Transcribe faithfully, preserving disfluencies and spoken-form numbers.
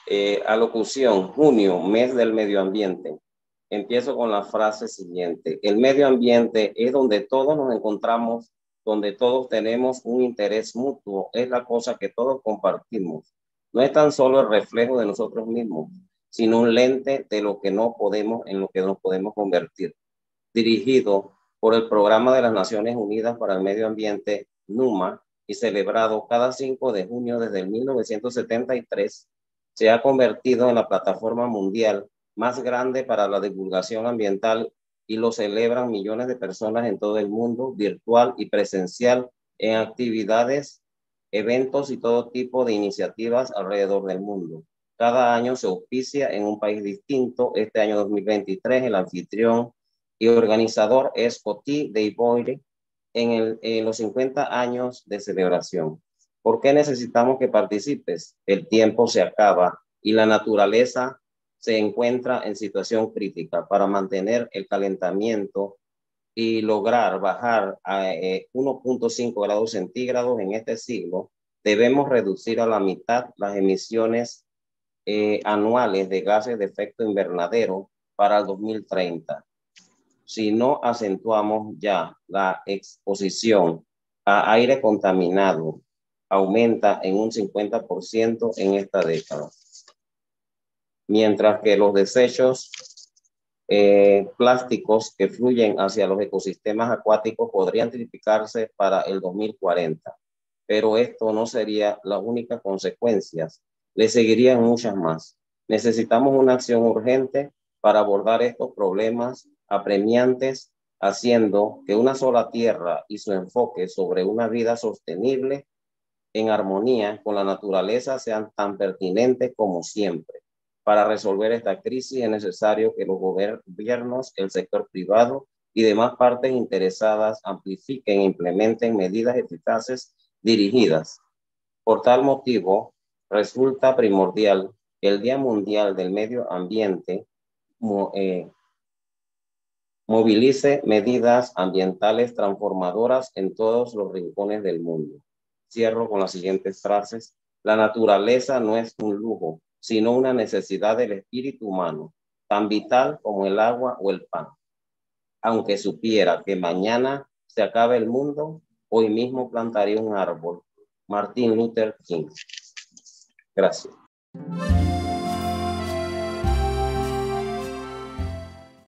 Eh, alocución, junio, mes del medio ambiente. Empiezo con la frase siguiente. El medio ambiente es donde todos nos encontramos, donde todos tenemos un interés mutuo, es la cosa que todos compartimos. No es tan solo el reflejo de nosotros mismos, sino un lente de lo que no podemos, en lo que nos podemos convertir. Dirigido por el Programa de las Naciones Unidas para el Medio Ambiente, NUMA, y celebrado cada cinco de junio desde el mil novecientos setenta y tres, se ha convertido en la plataforma mundial más grande para la divulgación ambiental y lo celebran millones de personas en todo el mundo, virtual y presencial, en actividades, eventos y todo tipo de iniciativas alrededor del mundo. Cada año se auspicia en un país distinto. Este año dos mil veintitrés, el anfitrión y organizador es Coty d'Ivoire en, el, en los cincuenta años de celebración. ¿Por qué necesitamos que participes? El tiempo se acaba y la naturaleza se encuentra en situación crítica. Para mantener el calentamiento y lograr bajar a eh, uno punto cinco grados centígrados en este siglo, debemos reducir a la mitad las emisiones eh, anuales de gases de efecto invernadero para el dos mil treinta. Si no acentuamos ya la exposición a aire contaminado, aumenta en un cincuenta por ciento en esta década. Mientras que los desechos eh, plásticos que fluyen hacia los ecosistemas acuáticos podrían triplicarse para el dos mil cuarenta. Pero esto no sería la única consecuencia. Le seguirían muchas más. Necesitamos una acción urgente para abordar estos problemas apremiantes, haciendo que una sola tierra y su enfoque sobre una vida sostenible en armonía con la naturaleza sean tan pertinentes como siempre. Para resolver esta crisis es necesario que los gobiernos, el sector privado y demás partes interesadas amplifiquen e implementen medidas eficaces dirigidas. Por tal motivo, resulta primordial que el Día Mundial del Medio Ambiente eh, movilice medidas ambientales transformadoras en todos los rincones del mundo. Cierro con las siguientes frases. La naturaleza no es un lujo, sino una necesidad del espíritu humano, tan vital como el agua o el pan. Aunque supiera que mañana se acabe el mundo, hoy mismo plantaría un árbol. Martin Luther King. Gracias.